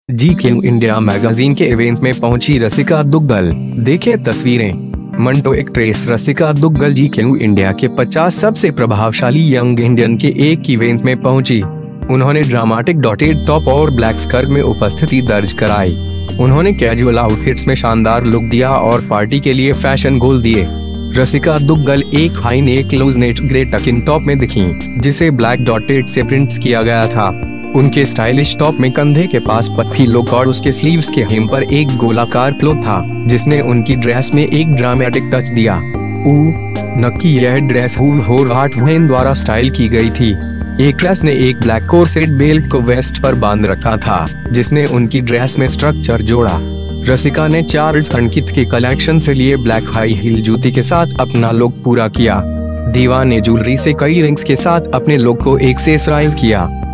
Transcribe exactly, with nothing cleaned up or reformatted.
जी Q India magazine के event में पहुंची रसिका दुग्गल। देखें तस्वीरें। Manto actress Rasika Duggal G Q India के पचास सबसे प्रभावशाली यंग इंडियन के एक इवेंट में पहुंची। उन्होंने ड्रामेटिक डॉटेड टॉप और ब्लैक स्कर्ट में उपस्थिति दर्ज कराई। उन्होंने कैजुअल आउटफिट्स में शानदार लुक दिया और पार्टी के लिए फैशन गोल दिए। रसिका दुग्गल एक high neck loose net grey tuck in top में दिखीं, जिसे ब्लैक डॉटेड से प्रिंट किया गया था। उनके स्टाइलिश टॉप में कंधे के पास पफी लुक और उसके स्लीव्स के हेम पर एक गोलाकार क्लोथ था, जिसने उनकी ड्रेस में एक ड्रामेटिक टच दिया। ऊ नक्की यह ड्रेस होवार्ट वेन द्वारा स्टाइल की गई थी। एक्ट्रेस ने एक ब्लैक कोर्सेट बेल्ट को वेस्ट पर बांध रखा था, जिसने उनकी ड्रेस में स्ट्रक्चर जोड़ा। रसिका ने चार्ल्स अंकित के कलेक्शन से लिए ब्लैक हाई हील जूती के साथ अपना लुक पूरा किया। दीवा ने ज्वेलरी से कई रिंग्स के साथ अपने लुक को एक्सेसराइज किया।